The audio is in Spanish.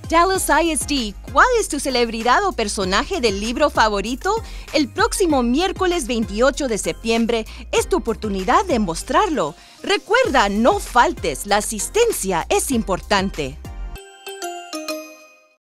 Dallas ISD, ¿cuál es tu celebridad o personaje del libro favorito? El próximo miércoles 28 de septiembre es tu oportunidad de mostrarlo. Recuerda, no faltes, la asistencia es importante.